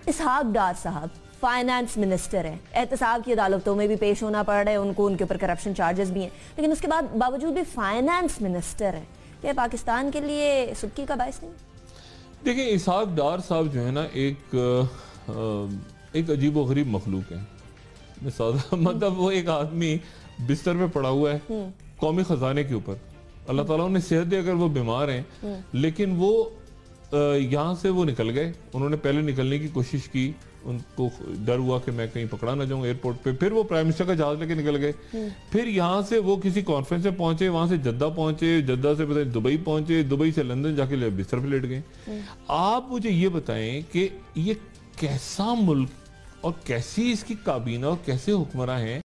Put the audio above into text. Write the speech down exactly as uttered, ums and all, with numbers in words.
इसहाक डार साहब finance minister हैं, एहतसाब की अदालतों में भी पेश होना पड़ रहा है उनको, उनके ऊपर करप्शन चार्जेस भी हैं, लेकिन उसके बाद बावजूद भी फाइनेंस मिनिस्टर हैं। क्या पाकिस्तान के लिए सुर्खी का बायस नहीं? देखिए, इसहाक डार साहब जो है ना, एक एक अजीब व गरीब मखलूक है। मतलब वो एक आदमी बिस्तर में पड़ा हुआ है कौमी खजाने के ऊपर, अल्लाह ताला उन्हें सेहत दे अगर वो बीमार हैं, लेकिन वो यहाँ से वो निकल गए। उन्होंने पहले निकलने की कोशिश की, उनको डर हुआ कि मैं कहीं पकड़ा ना जाऊं एयरपोर्ट पे, फिर वो प्राइम मिनिस्टर का जहाज लेके निकल गए। फिर यहाँ से वो किसी कॉन्फ्रेंस में पहुंचे, वहां से जद्दा पहुंचे, जद्दा से पता दुबई पहुंचे, दुबई से लंदन जाके बिस्तर पे लेट गए। आप मुझे ये बताएं कि ये कैसा मुल्क और कैसी इसकी काबीना और कैसे हुक्मरान हैं